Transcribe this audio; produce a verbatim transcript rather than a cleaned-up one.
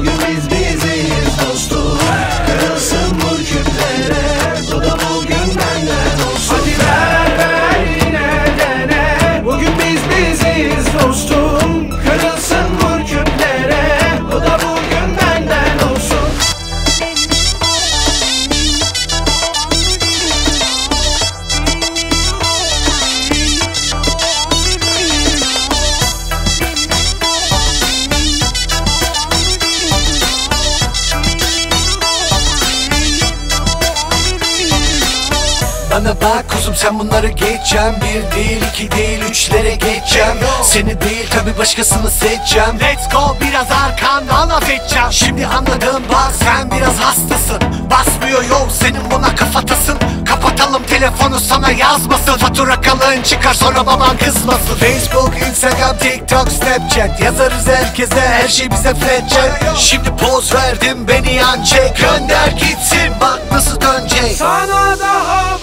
Bugün biz biziz dostum. Kırılsın bu küplere, bu da bugün benden olsun. Hadi ver ver yine dene. Bugün biz biziz dostum. Kırılsın bu küplere, bu da bugün benden olsun. Bana bak kuzum, sen bunları geçeceğim. Bir değil, iki değil, üçlere geçeceğim. Seni değil tabi başkasını seçeceğim. Let's go, biraz arkandan laf edeceğim. Şimdi anladım bak, sen biraz hastasın. Basmıyor yol, senin buna kafatasın. Kapatalım telefonu, sana yazmasın. Fatura kalın çıkar, sonra baban kızmasın. Facebook, Instagram, TikTok, Snapchat. Yazarız herkese, her şey bize flat chat. Şimdi poz verdim, beni yan çek. Gönder gitsin, bak nasıl dönecek. Sana daha